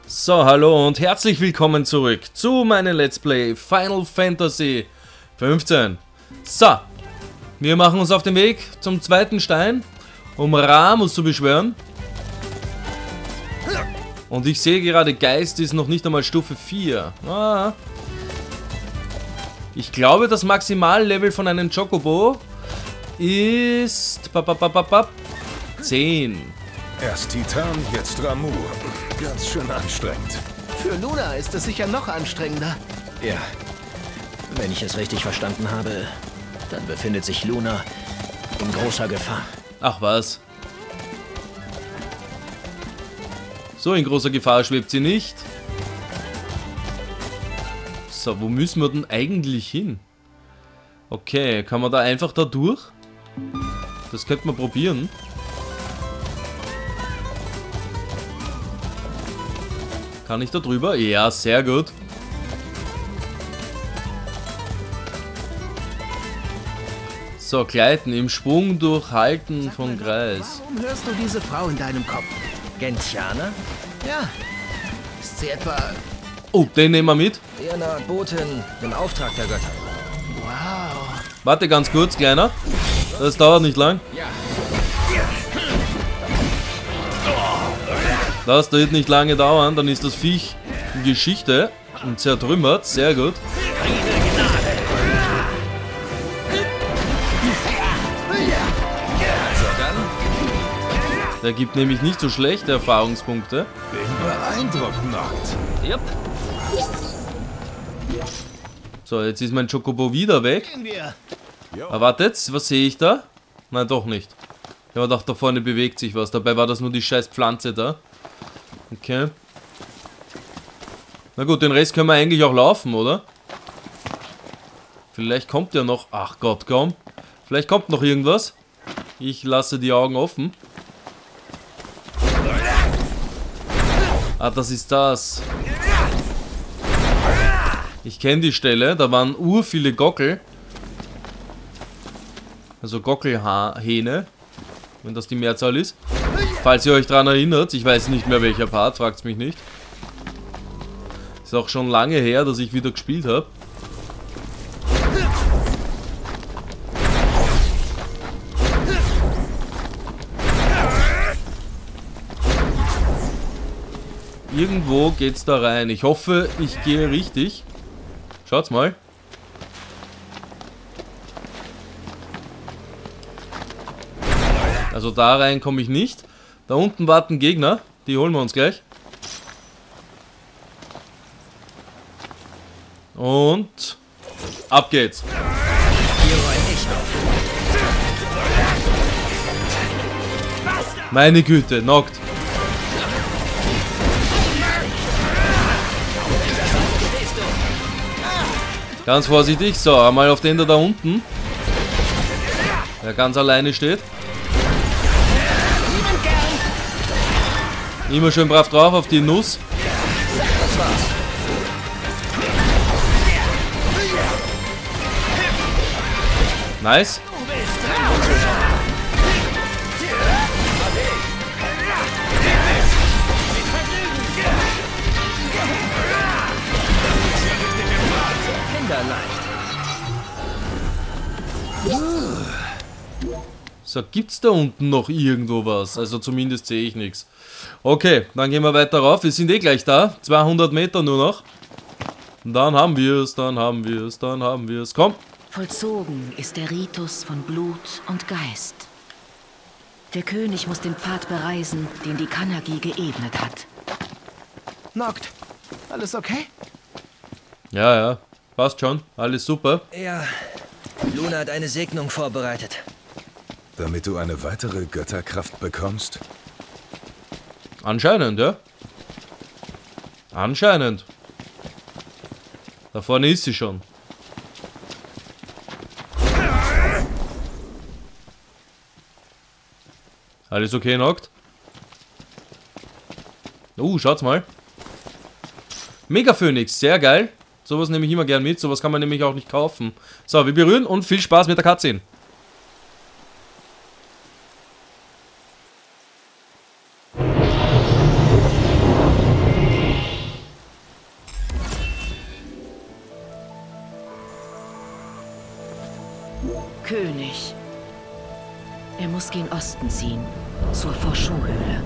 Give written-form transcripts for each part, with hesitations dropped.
So, hallo und herzlich willkommen zurück zu meinem Let's Play Final Fantasy 15. So, wir machen uns auf den Weg zum zweiten Stein, um Rammus zu beschwören. Und ich sehe gerade, Geist ist noch nicht einmal Stufe 4. Ich glaube, das Maximallevel von einem Chocobo ist 10. Erst Titan, jetzt Ramuh. Ganz schön anstrengend. Für Luna ist es sicher noch anstrengender. Ja. Wenn ich es richtig verstanden habe, dann befindet sich Luna in großer Gefahr. Ach was. So in großer Gefahr schwebt sie nicht. So, wo müssen wir denn eigentlich hin? Okay, kann man da einfach da durch? Das könnte man probieren. Kann ich da drüber? Ja, sehr gut. So, gleiten im Schwung durch Halten von Kreis. Warum hörst du diese Frau in deinem Kopf? Gentiana? Ja. Ist sie etwa... Oh, den nehmen wir mit. Eher eine Art Botin im Auftrag der Götter. Wow. Warte ganz kurz, Kleiner. Das dauert nicht lang. Das wird nicht lange dauern, dann ist das Viech in Geschichte und zertrümmert. Sehr gut. Der gibt nämlich nicht so schlechte Erfahrungspunkte. Bin beeindruckt. Jupp. So, jetzt ist mein Chocobo wieder weg. Gehen wir. Aber wartet, was sehe ich da? Nein, doch nicht. Ich habe gedacht, da vorne bewegt sich was. Dabei war das nur die scheiß Pflanze da. Okay. Na gut, den Rest können wir eigentlich auch laufen, oder? Vielleicht kommt ja noch... Ach Gott, komm. Vielleicht kommt noch irgendwas. Ich lasse die Augen offen. Ah, das ist das. Ich kenne die Stelle. Da waren viele Gockel. Also Gockelhähne. Wenn das die Mehrzahl ist. Falls ihr euch daran erinnert. Ich weiß nicht mehr welcher Part. Fragt's mich nicht. Ist auch schon lange her, dass ich wieder gespielt habe. Irgendwo geht's da rein. Ich hoffe, ich gehe richtig. Schaut's mal. Also da rein komme ich nicht. Da unten warten Gegner. Die holen wir uns gleich. Und ab geht's. Meine Güte, knockt. Ganz vorsichtig. So, einmal auf den da unten. Der ganz alleine steht. Immer schön brav drauf auf die Nuss. Nice. So, gibt's da unten noch irgendwo was? Also zumindest sehe ich nichts. Okay, dann gehen wir weiter rauf. Wir sind eh gleich da. 200 Meter nur noch. Und dann haben wir es, dann haben wir es, dann haben wir es. Komm. Vollzogen ist der Ritus von Blut und Geist. Der König muss den Pfad bereisen, den die Kanagi geebnet hat. Noct, alles okay? Ja, ja. Passt schon. Alles super. Ja. Luna hat eine Segnung vorbereitet. Damit du eine weitere Götterkraft bekommst? Anscheinend, ja. Anscheinend. Da vorne ist sie schon. Alles okay, Noct? Schaut's mal. Mega Phönix, sehr geil. Sowas nehme ich immer gern mit. Sowas kann man nämlich auch nicht kaufen. So, wir berühren und viel Spaß mit der Cutscene. muss gen Osten ziehen, zur Forschohöhle.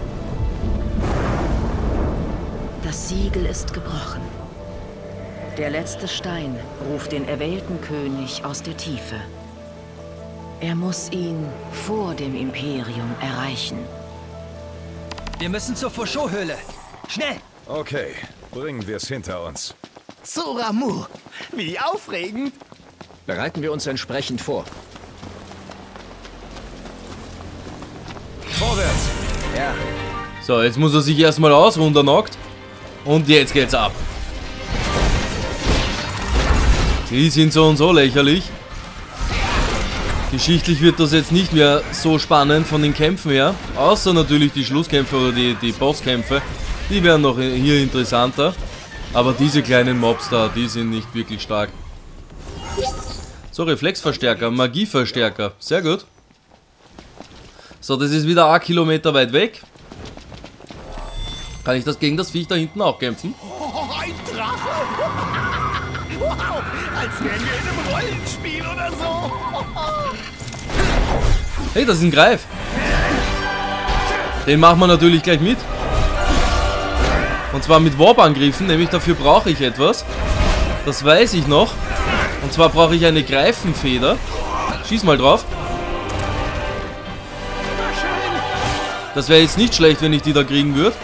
Das Siegel ist gebrochen. Der letzte Stein ruft den erwählten König aus der Tiefe. Er muss ihn vor dem Imperium erreichen. Wir müssen zur Forschohöhle. Schnell! Okay, bringen wir es hinter uns. Zu Ramu. Wie aufregend. Bereiten wir uns entsprechend vor. Vorwärts! Ja, So, jetzt muss er sich erstmal ausruhen, der Noct. Und jetzt geht's ab. Die sind so und so lächerlich. Geschichtlich wird das jetzt nicht mehr so spannend von den Kämpfen her. Außer natürlich die Schlusskämpfe oder die Bosskämpfe. Die werden noch hier interessanter. Aber diese kleinen Mobs da, die sind nicht wirklich stark. So, Reflexverstärker, Magieverstärker. Sehr gut. So, das ist wieder 8 Kilometer weit weg. Kann ich das gegen das Viech da hinten auch kämpfen? Oh, ein Drache. Wow, als wären wir in einem Rollenspiel oder so. Hey, das ist ein Greif. Den machen wir natürlich gleich mit. Und zwar mit Warp-Angriffen, nämlich dafür brauche ich etwas. Das weiß ich noch. Und zwar brauche ich eine Greifenfeder. Schieß mal drauf. Das wäre jetzt nicht schlecht, wenn ich die da kriegen würde.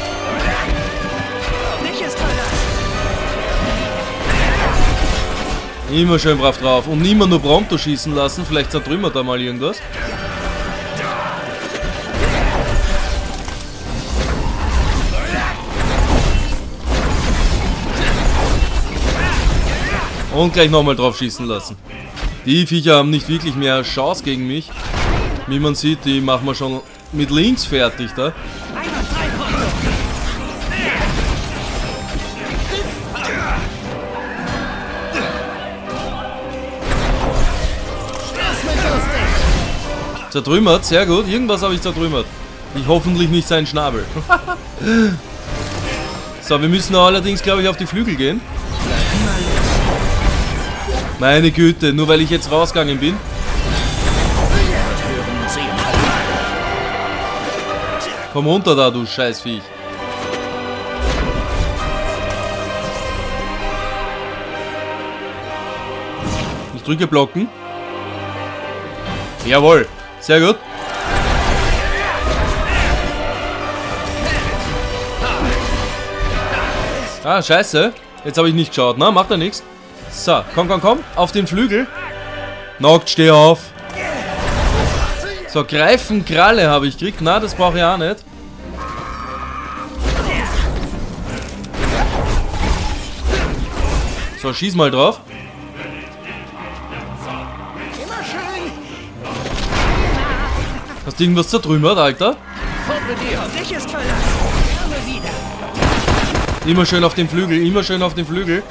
Immer schön brav drauf. Und immer nur Prompto schießen lassen. Vielleicht zertrümmert er mal irgendwas. Und gleich nochmal drauf schießen lassen. Die Viecher haben nicht wirklich mehr Chance gegen mich. Wie man sieht, die machen wir schon mit links fertig da. Zertrümmert, sehr gut. Irgendwas habe ich zertrümmert. Ich hoffentlich nicht seinen Schnabel. So, wir müssen allerdings, glaube ich, auf die Flügel gehen. Meine Güte, nur weil ich jetzt rausgegangen bin. Komm runter da, du Scheißviech. Ich drücke blocken. Jawohl. Sehr gut. Ah, scheiße. Jetzt habe ich nicht geschaut. Na, macht ja nichts. So, komm, komm, komm. Auf den Flügel. Noct, steh auf. So, Greifenkralle habe ich gekriegt. Na, das brauche ich auch nicht. So, schieß mal drauf. Hast du irgendwas zertrümmert, Alter? Immer schön auf den Flügel, immer schön auf den Flügel.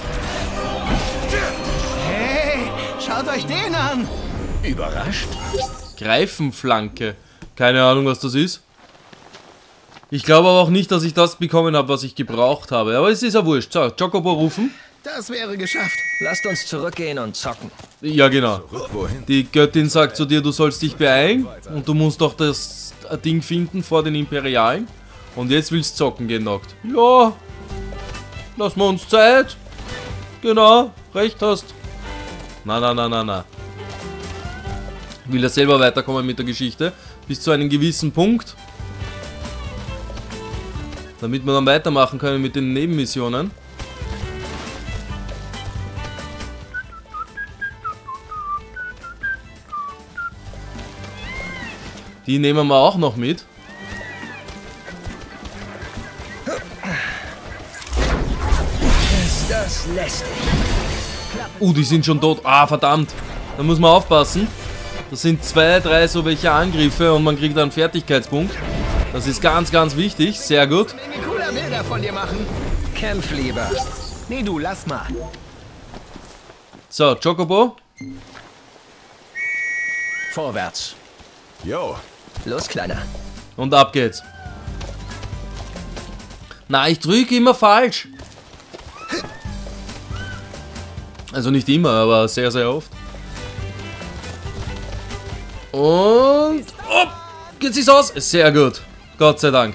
Hey, schaut euch den an. überrascht. Greifenflanke. Keine Ahnung, was das ist. Ich glaube aber auch nicht, dass ich das bekommen habe, was ich gebraucht habe. Aber es ist ja wurscht. So, Chocobo rufen. Das wäre geschafft. Lasst uns zurückgehen und zocken. Ja, genau. Wohin? Die Göttin sagt zu dir, du sollst dich beeilen und du musst doch das Ding finden vor den Imperialen. Und jetzt willst du zocken gehen, Noct. Ja, lassen wir uns Zeit. Genau, recht hast. Na. Ich will ja selber weiterkommen mit der Geschichte. Bis zu einem gewissen Punkt. Damit wir dann weitermachen können mit den Nebenmissionen. Die nehmen wir auch noch mit. Ist das lästig? Die sind schon tot. Ah, verdammt. Da muss man aufpassen. Das sind 2, 3 so welche Angriffe und man kriegt einen Fertigkeitspunkt. Das ist ganz, ganz wichtig. Sehr gut. Menge cooler Bilder von dir machen. Kämpf lieber. Nee, du, lass mal. So, Chocobo. Vorwärts. Jo, Los, Kleiner. Und ab geht's. Na, ich drücke immer falsch. Also nicht immer, aber sehr, sehr oft. Und... Hopp! Geht sich's aus? Sehr gut. Gott sei Dank.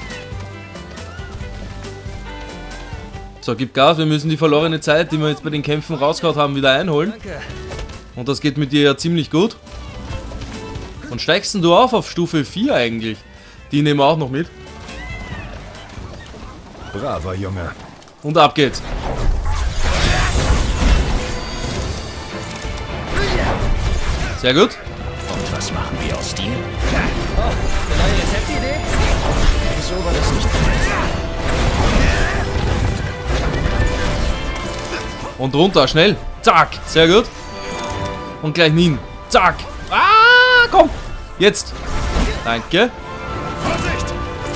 So, gib Gas. Wir müssen die verlorene Zeit, die wir jetzt bei den Kämpfen rausgehauen haben, wieder einholen. Danke. Und das geht mit dir ja ziemlich gut. Und steigst denn du auf Stufe 4 eigentlich? Die nehmen wir auch noch mit. Braver Junge. Und ab geht's. Sehr gut. Und was machen wir aus dir? Oh, eine neue Rezeptidee? So war das nicht. Und runter, schnell. Zack. Sehr gut. Und gleich hin. Zack. Ah, komm. Jetzt. Danke. Vorsicht!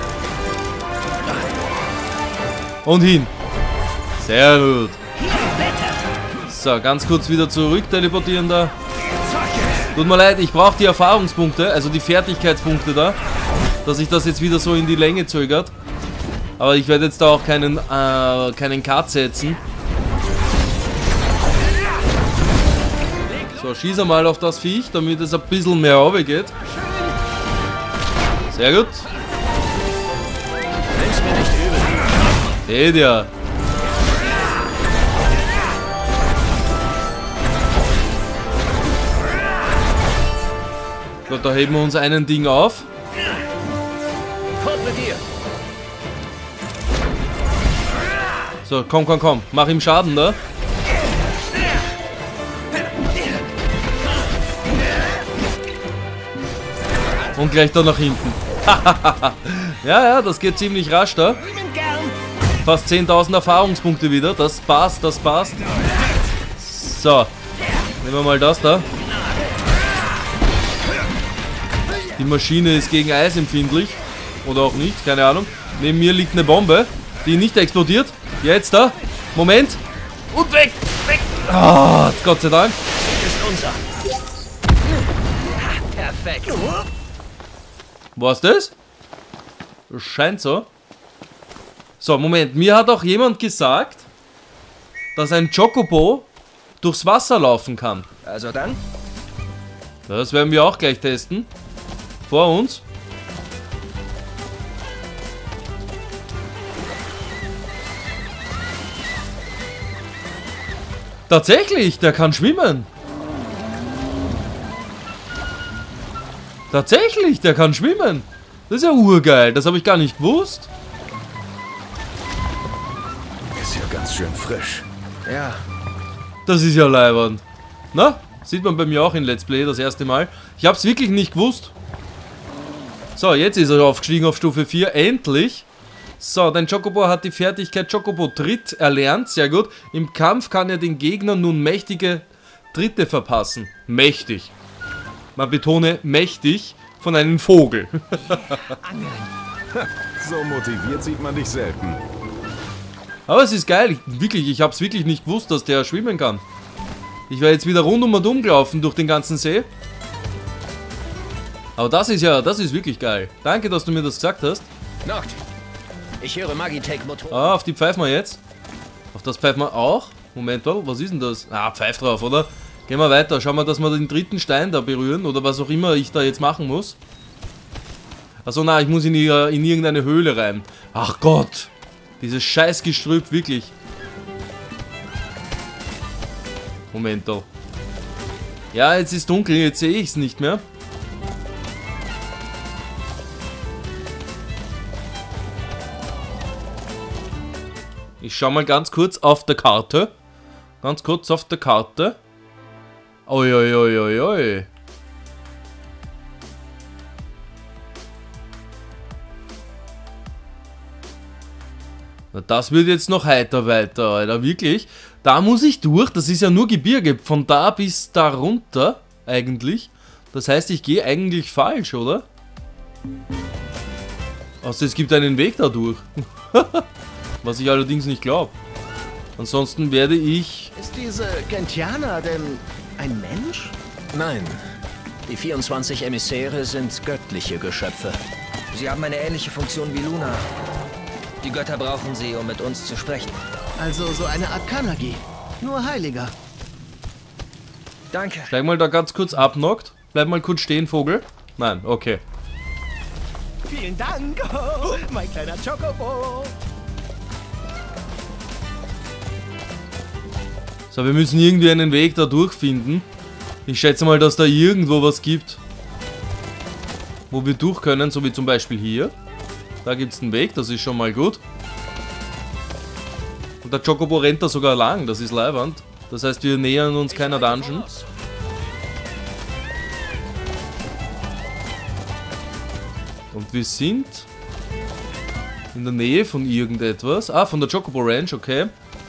Und hin. Sehr gut. So, ganz kurz wieder zurück teleportieren da. Tut mir leid, ich brauche die Erfahrungspunkte, also die Fertigkeitspunkte da, dass sich das jetzt wieder so in die Länge zögert. Aber ich werde jetzt da auch keinen Cut setzen. So, schieß mal auf das Viech, damit es ein bisschen mehr runtergeht. Sehr gut. Nimm's mir nicht übel. Seht ihr. Gut, da heben wir uns einen Ding auf. Fort mit dir. So, komm, komm, komm. Mach ihm Schaden da. Und gleich da nach hinten. Ja, ja, das geht ziemlich rasch da. Fast 10.000 Erfahrungspunkte wieder. Das passt, das passt. So. Nehmen wir mal das da. Die Maschine ist gegen Eis empfindlich. Oder auch nicht, keine Ahnung. Neben mir liegt eine Bombe, die nicht explodiert. Jetzt da. Moment. Und weg. Weg. Ah, Gott sei Dank. Ist unser. Perfekt. Was das? Scheint so. So, Moment. Mir hat auch jemand gesagt, dass ein Chocobo durchs Wasser laufen kann. Also dann? Das werden wir auch gleich testen. Vor uns. Tatsächlich, der kann schwimmen. Tatsächlich, der kann schwimmen. Das ist ja urgeil, das habe ich gar nicht gewusst. Ist ja ganz schön frisch. Ja, Das ist ja leibernd. Na, sieht man bei mir auch in Let's Play das erste Mal. Ich habe es wirklich nicht gewusst. So, jetzt ist er aufgestiegen auf Stufe 4, endlich. So, dein Chocobo hat die Fertigkeit Chocobo Tritt erlernt, sehr gut. Im Kampf kann er den Gegnern nun mächtige Tritte verpassen. Mächtig. Man betone mächtig von einem Vogel. So motiviert sieht man dich selten. Aber es ist geil, ich habe es wirklich nicht gewusst, dass der schwimmen kann. Ich wäre jetzt wieder rundum und gelaufen durch den ganzen See. Aber das ist wirklich geil. Danke, dass du mir das gesagt hast. Noct. Ich höre Magitech-Motor. Ah, auf die pfeifen wir jetzt. Auf das pfeifen wir auch. Moment mal, was ist denn das? Ah, pfeift drauf, oder? Gehen wir weiter. Schauen wir, dass wir den dritten Stein da berühren. Oder was auch immer ich da jetzt machen muss. Achso, na, ich muss in irgendeine Höhle rein. Ach Gott. Dieses scheiß Gestrüpp, wirklich. Moment da. Ja, jetzt ist dunkel, jetzt sehe ich es nicht mehr. Ich schau mal ganz kurz auf der Karte. Ganz kurz auf der Karte. Oi, oi, oi, oi, oi. Na, das wird jetzt noch heiter weiter, Alter. Wirklich. Da muss ich durch. Das ist ja nur Gebirge. Von da bis da runter, eigentlich. Das heißt, ich gehe eigentlich falsch, oder? Außer es gibt einen Weg da durch. Was ich allerdings nicht glaube. Ansonsten werde ich... Ist diese Gentiana denn ein Mensch? Nein. Die 24 Emissäre sind göttliche Geschöpfe. Sie haben eine ähnliche Funktion wie Luna. Die Götter brauchen sie, um mit uns zu sprechen. Also so eine Art Kanagi. Nur Heiliger. Danke. Steig mal da ganz kurz ab, Noct. Bleib mal kurz stehen, Vogel. Nein, okay. Vielen Dank. Oh, mein kleiner Chocobo. So, wir müssen irgendwie einen Weg da durchfinden. Ich schätze mal, dass da irgendwo was gibt, wo wir durch können, so wie zum Beispiel hier. Da gibt es einen Weg, das ist schon mal gut. Und der Chocobo rennt da sogar lang, das ist leiwand. Das heißt, wir nähern uns keiner Dungeon. Und wir sind in der Nähe von irgendetwas. Ah, von der Chocobo Ranch, okay.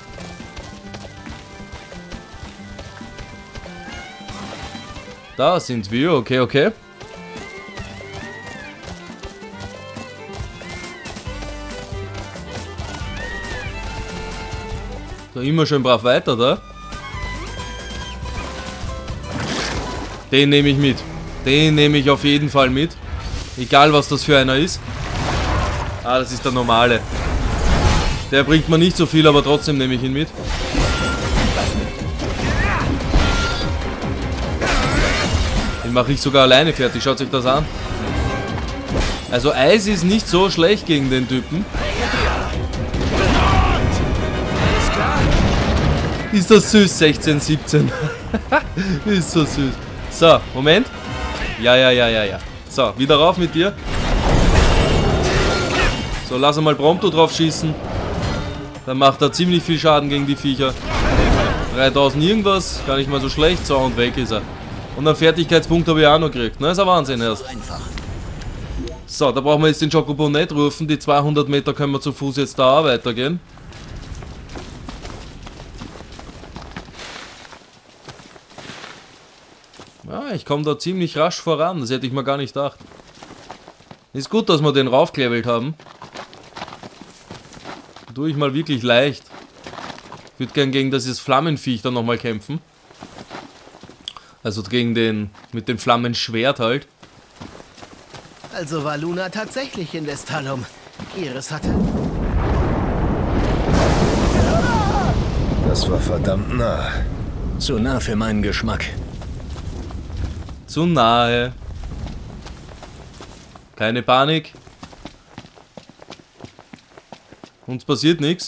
Da sind wir, okay, okay. So, immer schön brav weiter da. Den nehme ich mit. Den nehme ich auf jeden Fall mit. Egal was das für einer ist. Ah, das ist der normale. Der bringt mir nicht so viel, aber trotzdem nehme ich ihn mit. Den mache ich sogar alleine fertig, schaut euch das an. Also Eis ist nicht so schlecht gegen den Typen. Ist das süß, 16, 17. Ist so süß. So, Moment. Ja. So, wieder rauf mit dir. So, lass mal Prompto drauf schießen. Dann macht er ziemlich viel Schaden gegen die Viecher. 3000 irgendwas, gar nicht mal so schlecht. So, und weg ist er. Und einen Fertigkeitspunkt habe ich auch noch gekriegt. Ne, ist ein Wahnsinn erst. So, da brauchen wir jetzt den Chocobo nicht rufen. Die 200 Meter können wir zu Fuß jetzt da auch weitergehen. Ja, ich komme da ziemlich rasch voran. Das hätte ich mir gar nicht gedacht. Ist gut, dass wir den raufgelevelt haben. Tue ich mal wirklich leicht. Ich würde gern gegen dieses Flammenviech dann nochmal kämpfen. Also gegen den, mit dem Flammenschwert halt. Also war Luna tatsächlich in Vestalum. Iris hatte... Das war verdammt nah. Zu nah für meinen Geschmack. Zu nahe. Keine Panik. Uns passiert nichts.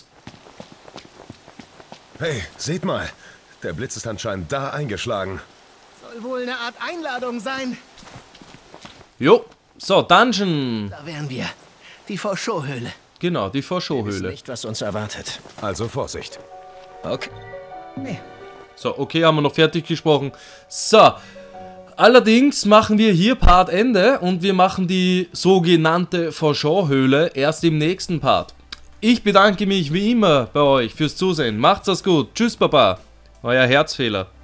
Hey, seht mal. Der Blitz ist anscheinend da eingeschlagen. Soll wohl eine Art Einladung sein. Jo. So, Dungeon. Da wären wir. Die Forschow-Höhle. Genau, die Wir wissen Vorschauhöhle. nicht, was uns erwartet. Also Vorsicht. Okay. So, okay, haben wir noch fertig gesprochen. So. Allerdings machen wir hier Part Ende und wir machen die sogenannte Forschow-Höhle erst im nächsten Part. Ich bedanke mich wie immer bei euch fürs Zusehen. Macht's das gut. Tschüss, Baba. Euer Herzfehler.